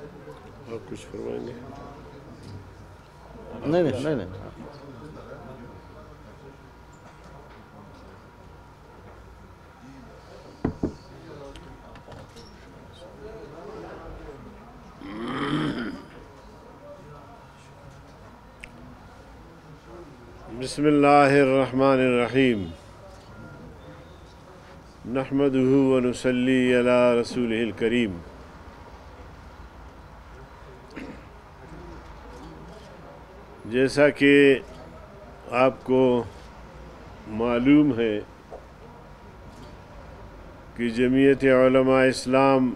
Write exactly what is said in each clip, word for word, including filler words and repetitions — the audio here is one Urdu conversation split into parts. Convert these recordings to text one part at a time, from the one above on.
آپ کچھ فرمائیں گے؟ نہیں نہیں نہیں نہیں بسم اللہ الرحمن الرحیم نحمدہ ونصلی علی رسولہ الکریم. جیسا کہ آپ کو معلوم ہے کہ جمعیت علماء اسلام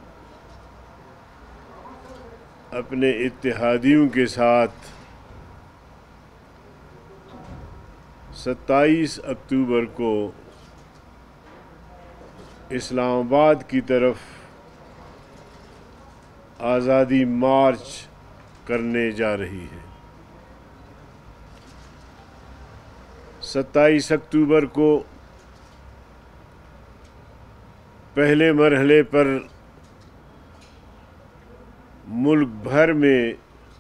اپنے اتحادیوں کے ساتھ ستائیس اکتوبر کو اسلام آباد کی طرف آزادی مارچ کرنے جا رہی ہے. ستائیس اکتوبر کو پہلے مرحلے پر ملک بھر میں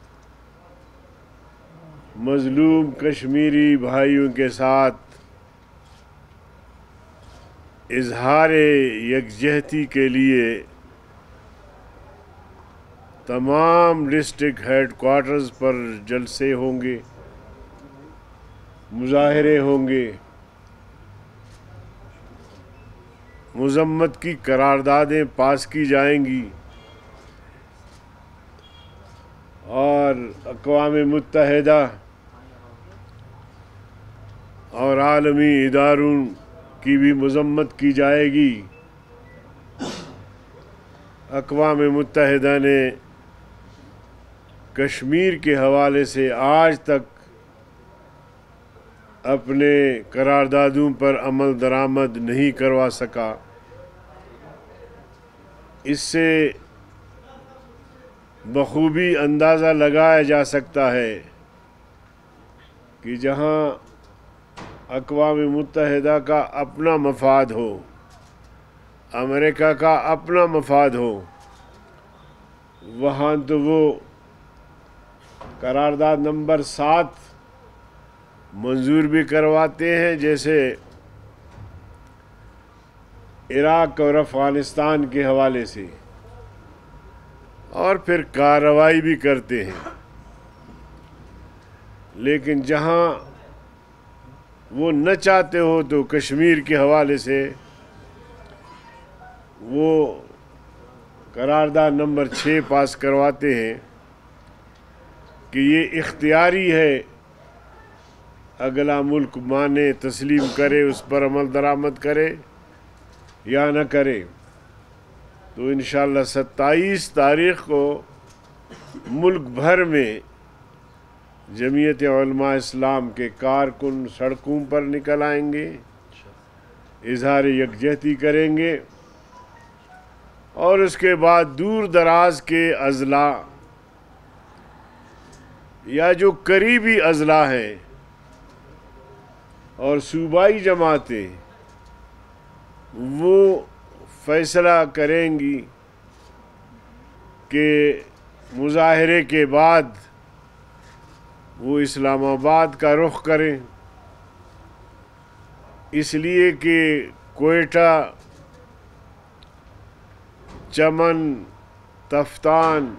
مظلوم کشمیری بھائیوں کے ساتھ اظہار یکجہتی کے لیے تمام ڈسٹرکٹ ہیڈ کوارٹرز پر جلسے ہوں گے، مظاہرے ہوں گے، مذمت کی قراردادیں پاس کی جائیں گی اور اقوام متحدہ اور عالمی اداروں کی بھی مذمت کی جائے گی. اقوام متحدہ نے کشمیر کے حوالے سے آج تک اپنے قراردادوں پر عمل درآمد نہیں کروا سکا. اس سے بخوبی اندازہ لگایا جا سکتا ہے کہ جہاں اقوام متحدہ کا اپنا مفاد ہو، امریکہ کا اپنا مفاد ہو، وہاں تو وہ قرارداد نمبر سات منظور بھی کرواتے ہیں، جیسے عراق اور افغانستان کے حوالے سے، اور پھر کارروائی بھی کرتے ہیں. لیکن جہاں وہ نہ چاہتے ہو تو کشمیر کے حوالے سے وہ قرارداد نمبر چھ پاس کرواتے ہیں کہ یہ اختیاری ہے، اگلا ملک مانے، تسلیم کرے، اس پر عمل درآمد کرے یا نہ کرے. تو انشاءاللہ ستائیس تاریخ کو ملک بھر میں جمعیت علماء اسلام کے کارکن سڑکوں پر نکل آئیں گے، اظہار یکجہتی کریں گے، اور اس کے بعد دور دراز کے اضلاع یا جو قریبی اضلاع ہیں اور صوبائی جماعتیں وہ فیصلہ کریں گی کہ مظاہرے کے بعد وہ اسلام آباد کا رخ کریں، اس لیے کہ کوئٹہ، چمن، تفتان،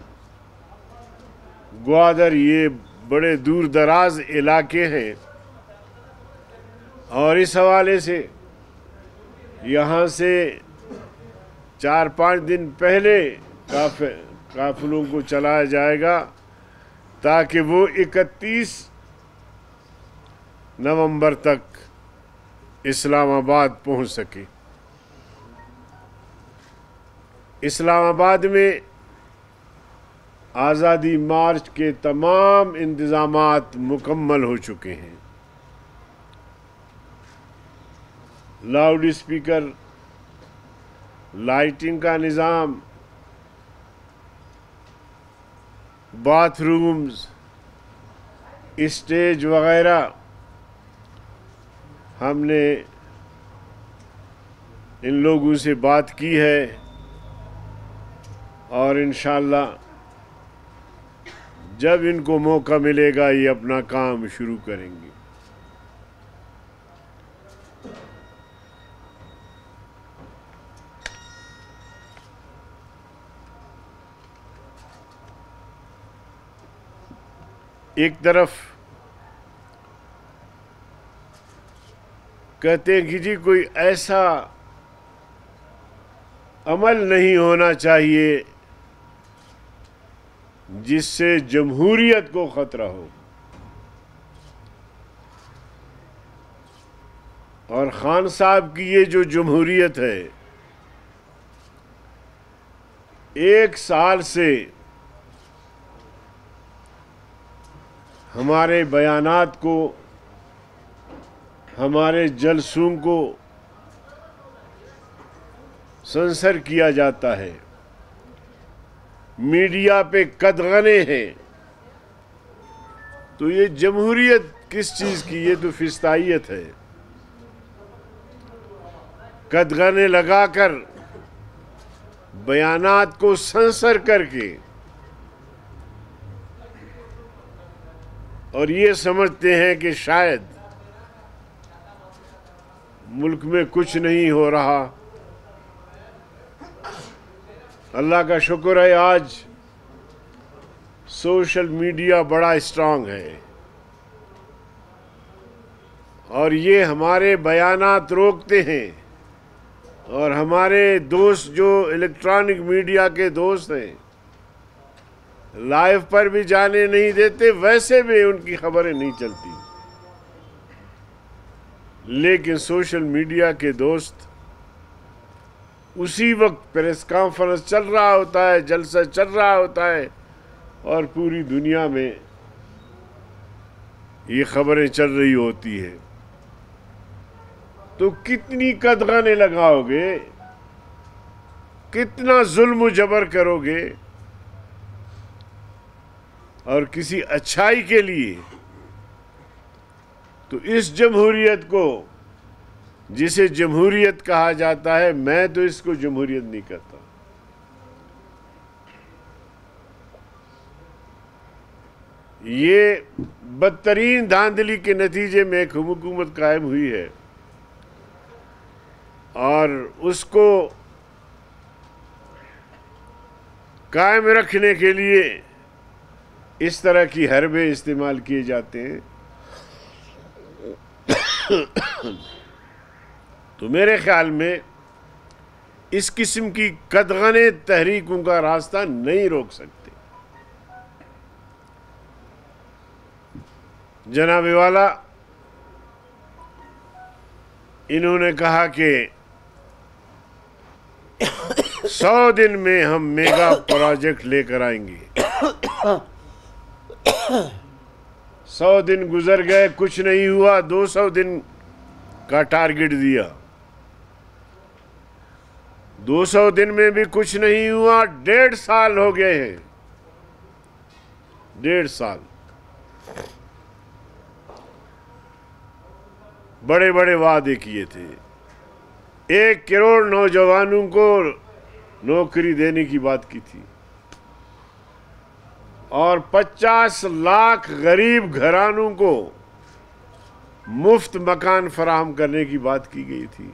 گوادر یہ بڑے دور دراز علاقے ہیں، اور اس حوالے سے یہاں سے چار پانچ دن پہلے قافلوں کو چلایا جائے گا تاکہ وہ اکتیس نومبر تک اسلام آباد پہنچ سکے. اسلام آباد میں آزادی مارچ کے تمام انتظامات مکمل ہو چکے ہیں. لاؤڈ اسپیکر، لائٹنگ کا نظام، باتھ رومز، اسٹیج وغیرہ ہم نے ان لوگوں سے بات کی ہے، اور انشاءاللہ جب ان کو موقع ملے گا یہ اپنا کام شروع کریں گے۔ ایک طرف کہتے ہیں کہ جی کوئی ایسا عمل نہیں ہونا چاہیے جس سے جمہوریت کو خطرہ ہو، اور خان صاحب کی یہ جو جمہوریت ہے ایک سال سے ہمارے بیانات کو، ہمارے جلسوں کو سنسر کیا جاتا ہے، میڈیا پہ قدغنے ہیں، تو یہ جمہوریت کس چیز کی؟ یہ تو فسطائیت ہے۔ قدغنے لگا کر بیانات کو سنسر کر کے اور یہ سمجھتے ہیں کہ شاید ملک میں کچھ نہیں ہو رہا۔ اللہ کا شکر ہے آج سوشل میڈیا بڑا اسٹرانگ ہے، اور یہ ہمارے بیانات روکتے ہیں، اور ہمارے دوست جو الیکٹرانک میڈیا کے دوست ہیں لائیو پر بھی جانے نہیں دیتے، ویسے بھی ان کی خبریں نہیں چلتی، لیکن سوشل میڈیا کے دوست اسی وقت پریس کانفرنس چل رہا ہوتا ہے، جلسہ چل رہا ہوتا ہے، اور پوری دنیا میں یہ خبریں چل رہی ہوتی ہیں، تو کتنی قدغنے لگاؤ گے، کتنا ظلم و جبر کرو گے، اور کسی اچھائی کے لیے؟ تو اس جمہوریت کو، جسے جمہوریت کہا جاتا ہے، میں تو اس کو جمہوریت نہیں کہتا۔ یہ بدترین دھاندلی کے نتیجے میں ایک حکومت قائم ہوئی ہے، اور اس کو قائم رکھنے کے لیے اس طرح کی حربے استعمال کیے جاتے ہیں۔ تو میرے خیال میں اس قسم کی قدغنے تحریکوں کا راستہ نہیں روک سکتے۔ جناب والا انہوں نے کہا کہ سو دن میں ہم میگا پروجیکٹ لے کر آئیں گے۔ سو دن گزر گئے، کچھ نہیں ہوا، دو سو دن کا ٹارگٹ دیا، دو سو دن میں بھی کچھ نہیں ہوا، ڈیڑھ سال ہو گئے ہیں، ڈیڑھ سال۔ بڑے بڑے وعدے کیے تھے، ایک کروڑ نوجوانوں کو نوکری دینے کی بات کی تھی، اور پچاس لاکھ غریب گھرانوں کو مفت مکان فراہم کرنے کی بات کی گئی تھی،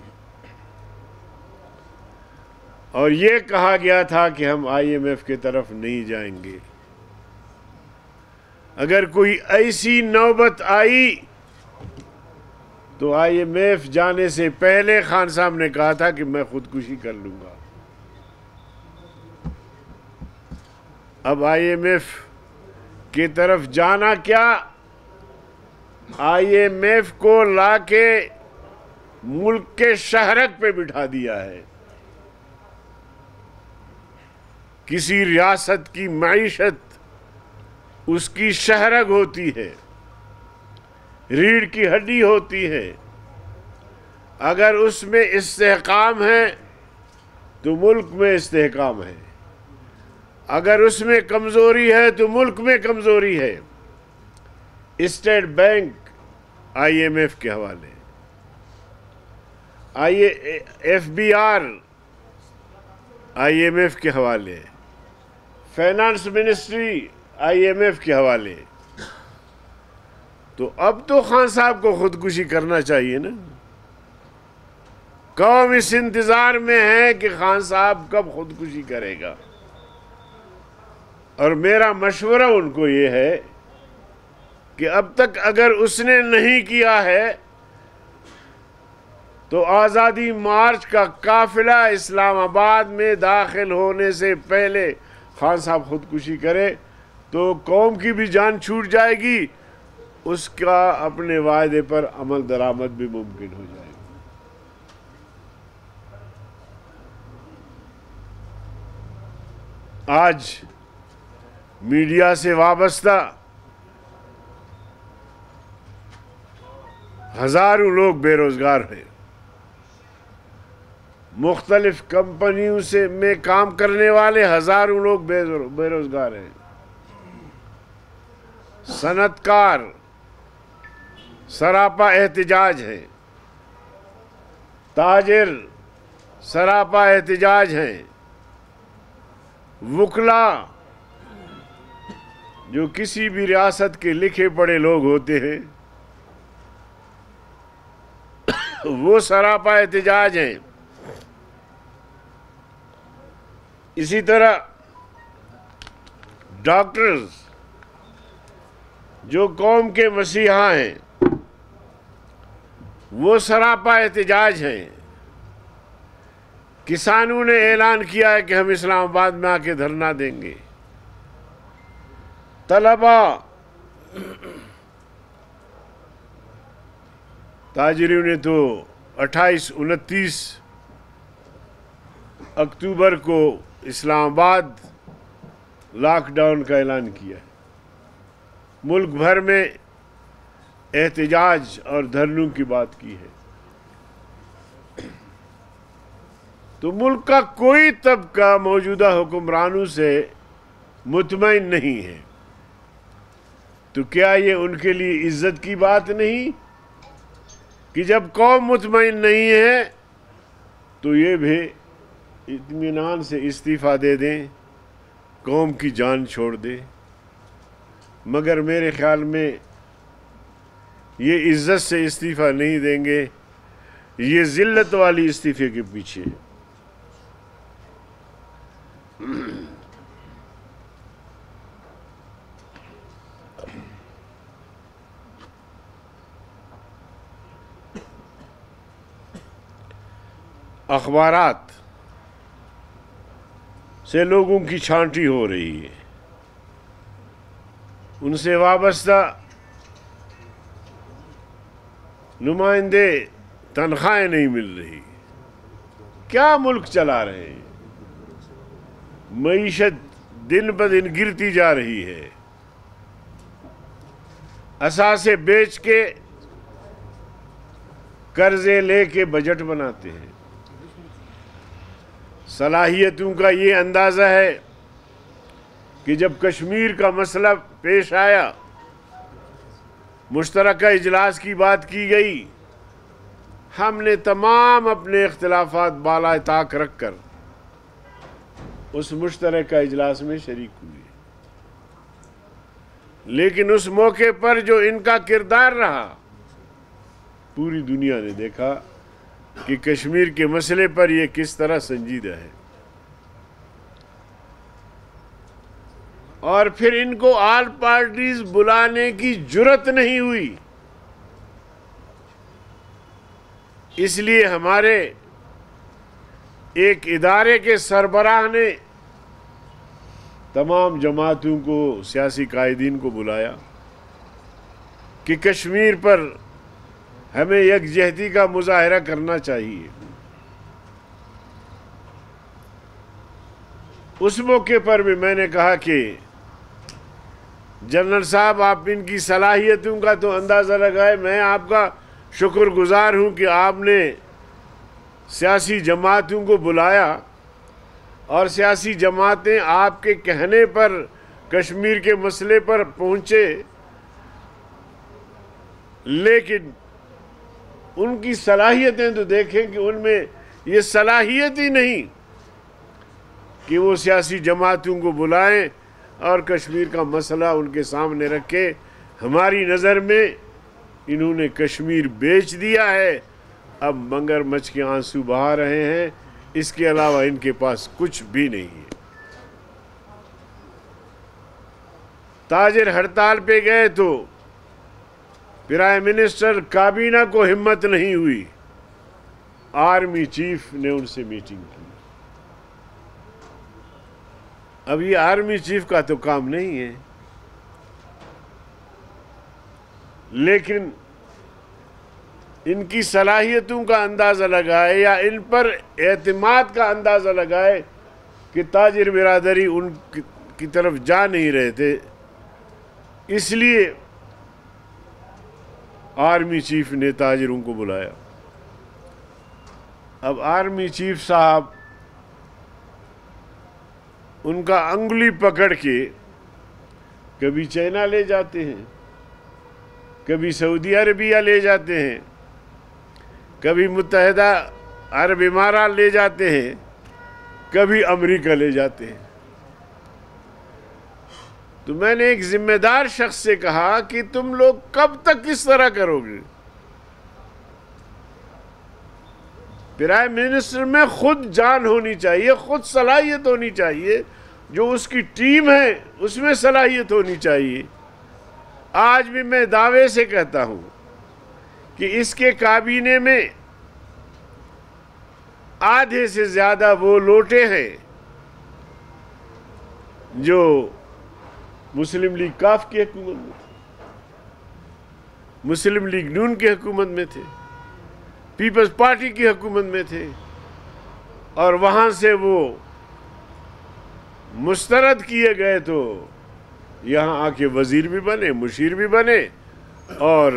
اور یہ کہا گیا تھا کہ ہم آئی ایم ایف کی طرف نہیں جائیں گے۔ اگر کوئی ایسی نوبت آئی تو آئی ایم ایف جانے سے پہلے خان صاحب نے کہا تھا کہ میں خودکشی کر لوں گا۔ اب آئی ایم ایف کی طرف جانا کیا، آئی ایم ایف کو لا کے ملک کے شہرک پہ بٹھا دیا ہے۔ کسی ریاست کی معیشت اس کی شہرک ہوتی ہے، ریڑھ کی ہڈی ہوتی ہے، اگر اس میں استحکام ہے تو ملک میں استحکام ہے، اگر اس میں کمزوری ہے تو ملک میں کمزوری ہے۔ State bank I M F کے حوالے، I F B R I M F کے حوالے، finance ministry I M F کے حوالے. تو اب تو خان صاحب کو خودکشی کرنا چاہیے نا. قوم اس انتظار میں ہے کہ خان صاحب کب خودکشی کرے گا. اور میرا مشورہ ان کو یہ ہے کہ اب تک اگر اس نے نہیں کیا ہے تو آزادی مارچ کا قافلہ اسلام آباد میں داخل ہونے سے پہلے خان صاحب خودکشی کرے تو قوم کی بھی جان چھوٹ جائے گی, اس کا اپنے وعدے پر عمل درآمد بھی ممکن ہو جائے گا. آج میڈیا سے وابستہ ہزاروں لوگ بے روزگار ہیں. مختلف کمپنیوں سے میں کام کرنے والے ہزاروں لوگ بے روزگار ہیں. صنعت کار سراپا احتجاج ہیں, تاجر سراپا احتجاج ہیں, وکلا جو کسی بھی ریاست کے لکھے پڑھے لوگ ہوتے ہیں وہ سراپا احتجاج ہیں. اسی طرح ڈاکٹرز جو قوم کے مسیحا ہیں وہ سراپا احتجاج ہیں. کسانوں نے اعلان کیا ہے کہ ہم اسلام آباد میں آ کے دھرنا دیں گے. طلبا, تاجروں نے تو اٹھائیس انتیس اکتوبر کو اسلام آباد لاک ڈاؤن کا اعلان کیا ہے. ملک بھر میں احتجاج اور دھرنوں کی بات کی ہے. تو ملک کا کوئی طبقہ موجودہ حکمرانوں سے مطمئن نہیں ہے. تو کیا یہ ان کے لیے عزت کی بات نہیں کہ جب قوم مطمئن نہیں ہے تو یہ بھی اطمینان سے استعفیٰ دے دیں, قوم کی جان چھوڑ دیں. مگر میرے خیال میں یہ عزت سے استعفیٰ نہیں دیں گے, یہ ذلت والی استعفے کے پیچھے. اخبارات سے لوگوں کی چھانٹی ہو رہی ہے, ان سے وابستہ نمائندے تنخواہیں نہیں مل رہی. کیا ملک چلا رہے ہیں؟ معیشت دن بدن گرتی جا رہی ہے. اثاثے بیچ کے قرضے لے کے بجٹ بناتے ہیں. صلاحیتوں کا یہ اندازہ ہے کہ جب کشمیر کا مسئلہ پیش آیا, مشترکہ اجلاس کی بات کی گئی, ہم نے تمام اپنے اختلافات بالائے طاق رکھ کر اس مشترکہ اجلاس میں شریک ہوئے. لیکن اس موقع پر جو ان کا کردار رہا, پوری دنیا نے دیکھا کہ کشمیر کے مسئلے پر یہ کس طرح سنجیدہ ہے. اور پھر ان کو آل پارٹیز بلانے کی جرت نہیں ہوئی. اس لیے ہمارے ایک ادارے کے سربراہ نے تمام جماعتوں کو, سیاسی قائدین کو بلایا کہ کشمیر پر ہمیں یکجہتی کا مظاہرہ کرنا چاہیے. اس موقع پر بھی میں نے کہا کہ جنرل صاحب, آپ ان کی صلاحیتوں کا تو اندازہ لگائے. میں آپ کا شکر گزار ہوں کہ آپ نے سیاسی جماعتوں کو بلایا اور سیاسی جماعتیں آپ کے کہنے پر کشمیر کے مسئلے پر پہنچے. لیکن ان کی صلاحیتیں تو دیکھیں کہ ان میں یہ صلاحیت ہی نہیں کہ وہ سیاسی جماعتوں کو بلائیں اور کشمیر کا مسئلہ ان کے سامنے رکھے. ہماری نظر میں انہوں نے کشمیر بیچ دیا ہے، اب مگر مچھ کے آنسو بہا رہے ہیں، اس کے علاوہ ان کے پاس کچھ بھی نہیں ہے. تاجر ہڑتال پہ گئے تو پرائم منسٹر کابینہ کو ہمت نہیں ہوئی، آرمی چیف نے ان سے میٹنگ کی. اب یہ آرمی چیف کا تو کام نہیں ہے، لیکن ان کی صلاحیتوں کا اندازہ لگائے یا ان پر اعتماد کا اندازہ لگائے کہ تاجر برادری ان کی طرف جا نہیں رہے تھے، اس لیے آرمی چیف نے تاجروں کو بلایا. اب آرمی چیف صاحب ان کا انگلی پکڑ کے کبھی چائنا لے جاتے ہیں، کبھی سعودی عربیہ لے جاتے ہیں، کبھی متحدہ عرب امارات لے جاتے ہیں، کبھی امریکہ لے جاتے ہیں. تو میں نے ایک ذمہ دار شخص سے کہا کہ تم لوگ کب تک اس طرح کرو گے؟ پرائم منسٹر میں خود جان ہونی چاہیے، خود صلاحیت ہونی چاہیے، جو اس کی ٹیم ہے اس میں صلاحیت ہونی چاہیے. آج بھی میں دعوے سے کہتا ہوں کہ اس کے کابینے میں آدھے سے زیادہ وہ لوٹے ہیں جو مسلم لیگ کاف کی حکومت میں تھے، مسلم لیگ نون کی حکومت میں تھے، پیپلز پارٹی کی حکومت میں تھے، اور وہاں سے وہ مسترد کیے گئے تو یہاں آ کے وزیر بھی بنے، مشیر بھی بنے، اور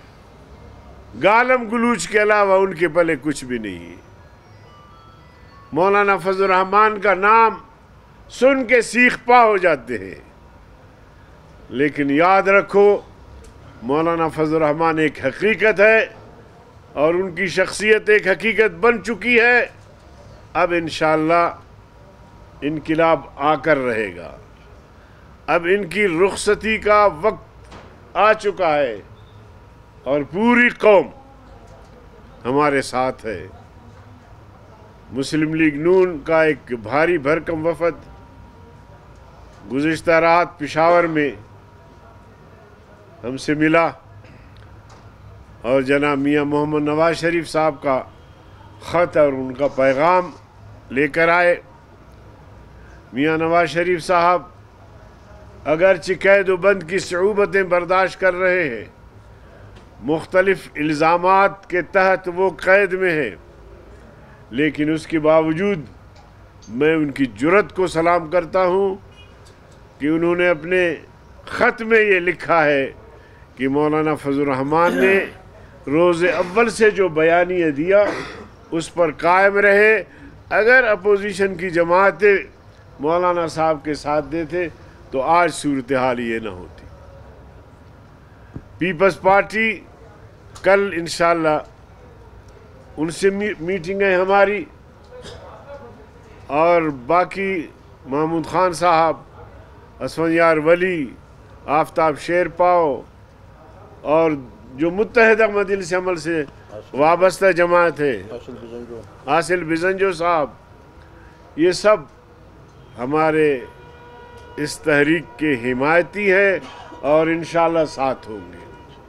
گالم گلوچ کے علاوہ ان کے پلے کچھ بھی نہیں. مولانا فضل الرحمان کا نام سن کے سیخ پا ہو جاتے ہیں، لیکن یاد رکھو مولانا فضل الرحمان ایک حقیقت ہے اور ان کی شخصیت ایک حقیقت بن چکی ہے. اب انشاءاللہ انقلاب آ کر رہے گا، اب ان کی رخصتی کا وقت آ چکا ہے اور پوری قوم ہمارے ساتھ ہے. مسلم لیگ نون کا ایک بھاری بھرکم وفد گزشتہ رات پشاور میں ہم سے ملا اور جناب میاں محمد نواز شریف صاحب کا خط اور ان کا پیغام لے کر آئے. میاں نواز شریف صاحب اگرچہ قید و بند کی صعوبتیں برداشت کر رہے ہیں، مختلف الزامات کے تحت وہ قید میں ہے، لیکن اس کے باوجود میں ان کی جرأت کو سلام کرتا ہوں کہ انہوں نے اپنے خط میں یہ لکھا ہے کہ مولانا فضل الرحمان نے روز اول سے جو بیانیہ دیا اس پر قائم رہے. اگر اپوزیشن کی جماعتیں مولانا صاحب کے ساتھ دیتے تو آج صورتحال یہ نہ ہوتی. پیپلز پارٹی کل انشاءاللہ ان سے میٹنگ ہے ہماری، اور باقی محمود خان صاحب، اسفندیار ولی، آفتاب شیر پاؤ اور جو متحدہ مجلس عمل سے وابستہ جماعت ہے، حاصل بزنجو صاحب، یہ سب ہمارے اس تحریک کے حمایتی ہیں اور انشاءاللہ ساتھ ہوں گے.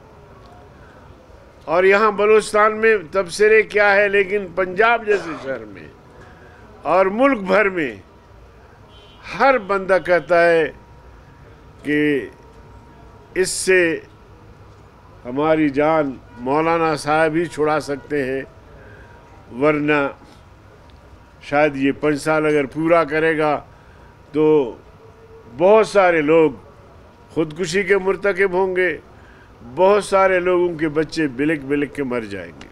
اور یہاں بلوچستان میں تبصرے کیا ہے، لیکن پنجاب جیسے شہر میں اور ملک بھر میں ہر بندہ کہتا ہے کہ اس سے ہماری جان مولانا صاحب ہی چھڑا سکتے ہیں، ورنہ شاید یہ پانچ سال اگر پورا کرے گا تو بہت سارے لوگ خودکشی کے مرتکب ہوں گے، بہت سارے لوگوں کے بچے بلک بلک کے مر جائیں گے.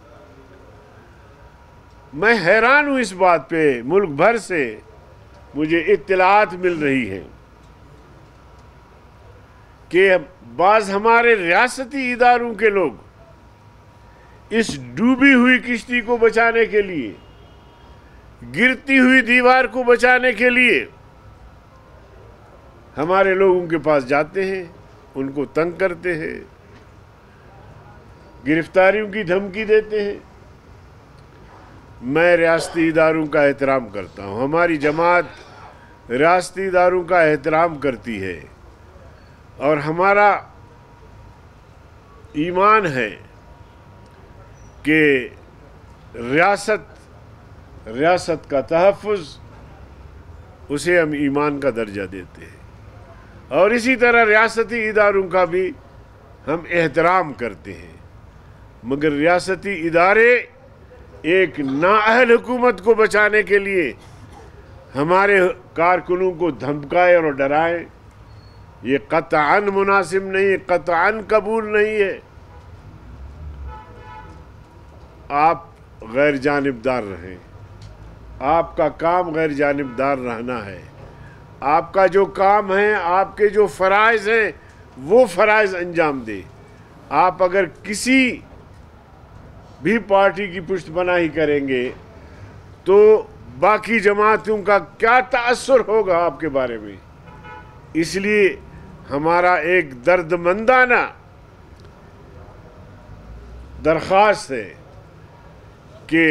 میں حیران ہوں اس بات پہ، ملک بھر سے مجھے اطلاعات مل رہی ہیں کہ بعض ہمارے ریاستی اداروں کے لوگ اس ڈوبی ہوئی کشتی کو بچانے کے لیے، گرتی ہوئی دیوار کو بچانے کے لیے ہمارے لوگ ان کے پاس جاتے ہیں، ان کو تنگ کرتے ہیں، گرفتاریوں کی دھمکی دیتے ہیں۔ میں ریاستی اداروں کا احترام کرتا ہوں، ہماری جماعت ریاستی اداروں کا احترام کرتی ہے، اور ہمارا ایمان ہے کہ ریاست ریاست کا تحفظ اسے ہم ایمان کا درجہ دیتے ہیں، اور اسی طرح ریاستی اداروں کا بھی ہم احترام کرتے ہیں، مگر ریاستی ادارے ایک نااہل حکومت کو بچانے کے لیے ہمارے کارکنوں کو دھمکائے اور ڈرائیں، یہ قطعاً مناسب نہیں، قطعاً قبول نہیں ہے۔ آپ غیر جانبدار رہیں، آپ کا کام غیر جانبدار رہنا ہے، آپ کا جو کام ہے، آپ کے جو فرائض ہیں وہ فرائض انجام دے۔ آپ اگر کسی بھی پارٹی کی پشت پناہی کریں گے تو باقی جماعتوں کا کیا تأثر ہوگا آپ کے بارے میں؟ اس لیے ہمارا ایک درد مندانہ درخواست ہے کہ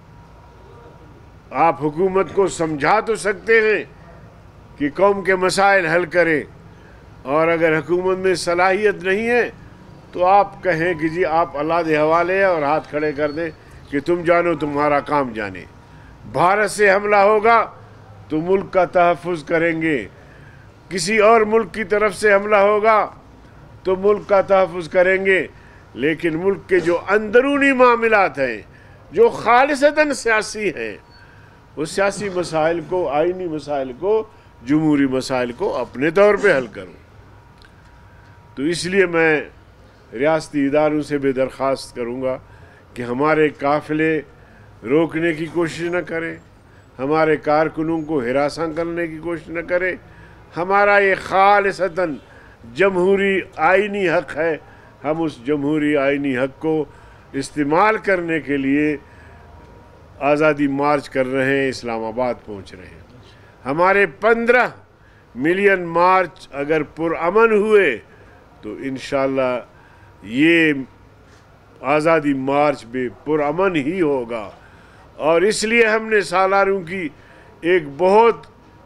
آپ حکومت کو سمجھا تو سکتے ہیں کہ قوم کے مسائل حل کریں، اور اگر حکومت میں صلاحیت نہیں ہے تو آپ کہیں کہ جی آپ اللہ دے حوالے ہیں، اور ہاتھ کھڑے کر دیں کہ تم جانو تمہارا کام جانے۔ بھارت سے حملہ ہوگا تو ملک کا تحفظ کریں گے، کسی اور ملک کی طرف سے حملہ ہوگا تو ملک کا تحفظ کریں گے، لیکن ملک کے جو اندرونی معاملات ہیں جو خالصتاً سیاسی ہیں، اس سیاسی مسائل کو، آئینی مسائل کو، جمہوری مسائل کو اپنے طور پہ حل کروں۔ تو اس لیے میں ریاستی اداروں سے بھی درخواست کروں گا کہ ہمارے قافلے روکنے کی کوشش نہ کریں، ہمارے کارکنوں کو ہراساں کرنے کی کوشش نہ کریں۔ ہمارا یہ خالصتاً جمہوری آئینی حق ہے، ہم اس جمہوری آئینی حق کو استعمال کرنے کے لیے آزادی مارچ کر رہے ہیں، اسلام آباد پہنچ رہے ہیں۔ ہمارے پندرہ ملین مارچ اگر پرامن ہوئے تو انشاءاللہ یہ آزادی مارچ بھی پرامن ہی ہوگا، اور اس لیے ہم نے سالاروں کی ایک بہت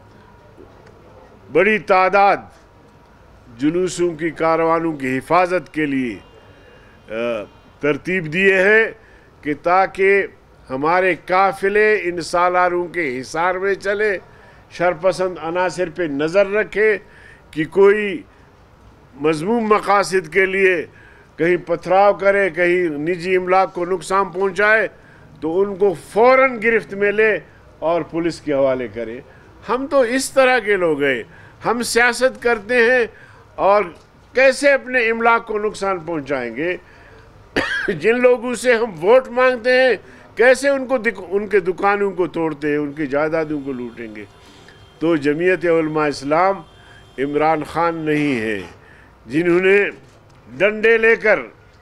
بڑی تعداد جلوسوں کی، کاروانوں کی حفاظت کے لیے ترتیب دیے ہیں کہ تاکہ ہمارے قافلے ان سالاروں کے حصار میں چلے، شرپسند عناصر پہ نظر رکھے کہ کوئی مذموم مقاصد کے لیے کہیں پتھراؤ کرے، کہیں نجی املاک کو نقصان پہنچائے تو ان کو فوراً گرفت میں لے اور پولیس کے حوالے کرے۔ ہم تو اس طرح کے لوگ ہیں، ہم سیاست کرتے ہیں اور کیسے اپنے املاک کو نقصان پہنچائیں گے؟ جن لوگوں سے ہم ووٹ مانگتے ہیں کیسے ان کو ان کے دکانوں کو توڑتے ہیں، ان کی جائیدادوں کو لوٹیں گے؟ تو جمعیت علماء اسلام عمران خان نہیں ہے جنہوں نے ڈنڈے لے کر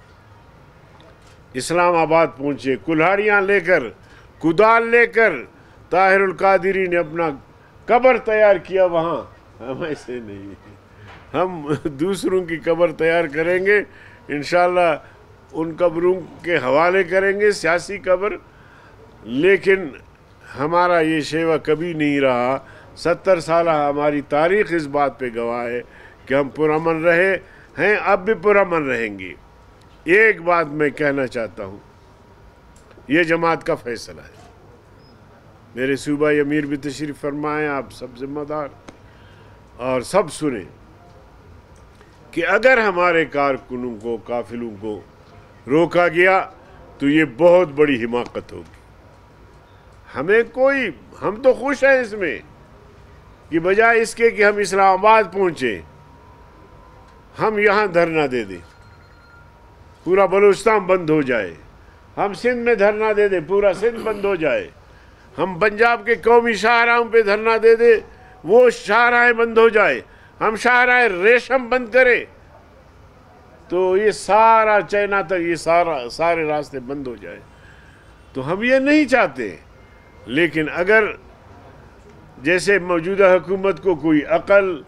اسلام آباد پہنچے، کلہاڑیاں لے کر، کدال لے کر طاہر القادری نے اپنا قبر تیار کیا وہاں۔ ہم ایسے نہیں ہیں، ہم دوسروں کی قبر تیار کریں گے، انشاءاللہ ان قبروں کے حوالے کریں گے، سیاسی قبر، لیکن ہمارا یہ شیوہ کبھی نہیں رہا۔ ستر سالہ ہماری تاریخ اس بات پہ گواہ ہے کہ ہم پرامن رہے ہیں، اب بھی پرامن رہیں گے۔ ایک بات میں کہنا چاہتا ہوں، یہ جماعت کا فیصلہ ہے، میرے صوبہ امیر بھی تشریف فرمائیں، آپ سب ذمہ دار اور سب سنیں کہ اگر ہمارے کارکنوں کو، قافلوں کو روکا گیا تو یہ بہت بڑی حماقت ہوگی۔ ہمیں کوئی، ہم تو خوش ہیں اس میں کہ بجائے اس کے کہ ہم اسلام آباد پہنچے، ہم یہاں دھرنا دے دیں، پورا بلوچستان بند ہو جائے، ہم سندھ میں دھرنا دے دیں، پورا سندھ بند ہو جائے، ہم پنجاب کے قومی شاہراہوں پہ دھرنا دے دیں، وہ شاہراہیں بند ہو جائے، ہم شاہراہ ریشم بند کریں تو یہ سارا چائنا تک یہ سارا سارے راستے بند ہو جائے، تو ہم یہ نہیں چاہتے۔ لیکن اگر جیسے موجودہ حکومت کو کوئی عقل،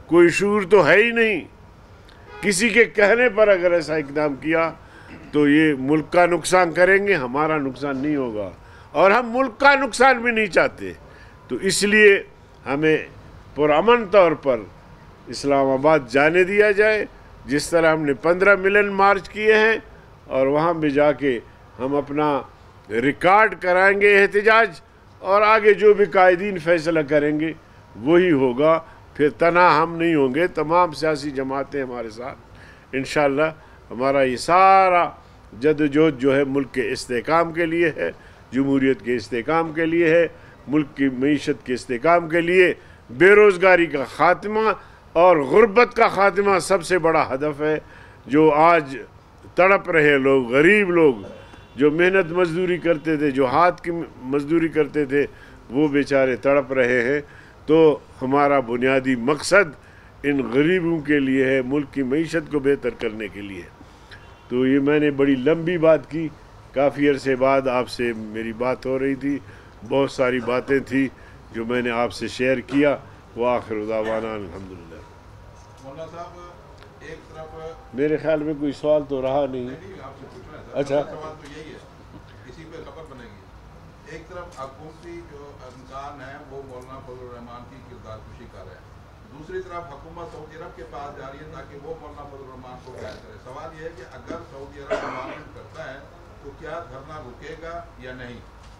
کوئی شعور تو ہے ہی نہیں. کسی کے کہنے پر اگر ایسا اقدام کیا تو یہ ملک کا نقصان کریں گے, ہمارا نقصان نہیں ہوگا, اور ہم ملک کا نقصان بھی نہیں چاہتے. تو اس لیے ہمیں پرامن طور پر اسلام آباد جانے دیا جائے, جس طرح ہم نے پندرہ ملین مارچ کیے ہیں, اور وہاں بھی جا کے ہم اپنا ریکارڈ کرائیں گے احتجاج, اور آگے جو بھی قائدین فیصلہ کریں گے وہی ہوگا. پھر تنہا ہم نہیں ہوں گے, تمام سیاسی جماعتیں ہمارے ساتھ. انشاءاللہ ہمارا یہ سارا جدوجہد جو ہے ملک کے استحکام کے لیے ہے, جمہوریت کے استحکام کے لیے ہے, ملک کی معیشت کے استحکام کے لیے. بے روزگاری کا خاتمہ اور غربت کا خاتمہ سب سے بڑا ہدف ہے. جو آج تڑپ رہے لوگ, غریب لوگ جو محنت مزدوری کرتے تھے, جو ہاتھ کی مزدوری کرتے تھے, وہ بیچارے تڑپ رہے ہیں. تو ہمارا بنیادی مقصد ان غریبوں کے لیے ہے, ملک کی معیشت کو بہتر کرنے کے لیے. تو یہ میں نے بڑی لمبی بات کی, کافی عرصے بعد آپ سے میری بات ہو رہی تھی, بہت ساری باتیں تھیں جو میں نے آپ سے شیئر کیا. وآخر دعوانا الحمدللہ. مولانا صاحب ایک طرف میرے خیال میں کوئی سوال تو رہا نہیں. آپ سے پوچھنا ہے, اچھا, سوال تو یہی ہے, اسی پہ خبر بنے گی. ایک طرف حکومتی جو امکان ہے وہ مولانا فضل الرحمان کی کردار کشی کر رہے ہیں, دوسری طرف حکومت سعودی عرب کے پاس جا رہی ہے تاکہ وہ مولانا فضل الرحمان کو قید کرے. سوال یہ ہے کہ اگر سعودی عرب معاونت کرتا ہے تو کیا دھرنا رکے گا یا نہیں؟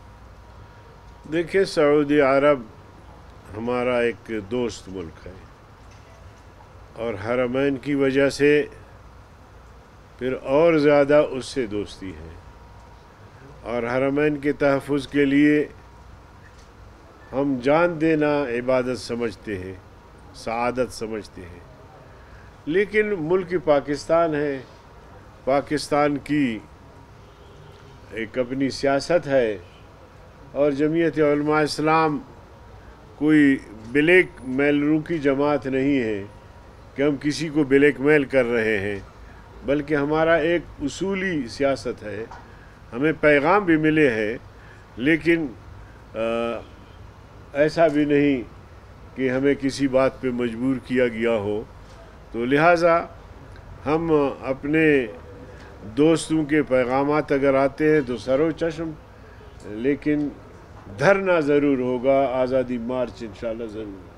دیکھیں, سعودی عرب ہمارا ایک دوست ملک ہے, اور حرمین کی وجہ سے پھر اور زیادہ اس سے دوستی ہے, اور حرمین کے تحفظ کے لیے ہم جان دینا عبادت سمجھتے ہیں, سعادت سمجھتے ہیں. لیکن ملک پاکستان ہے, پاکستان کی ایک اپنی سیاست ہے, اور جمعیت علماء اسلام کوئی بلیک میلروں کی جماعت نہیں ہے کہ ہم کسی کو بلیک میل کر رہے ہیں, بلکہ ہمارا ایک اصولی سیاست ہے. ہمیں پیغام بھی ملے ہیں, لیکن ایسا بھی نہیں کہ ہمیں کسی بات پہ مجبور کیا گیا ہو. تو لہٰذا ہم اپنے دوستوں کے پیغامات اگر آتے ہیں تو سر و چشم, لیکن دھرنا ضرور ہوگا, آزادی مارچ انشاءاللہ ضرور.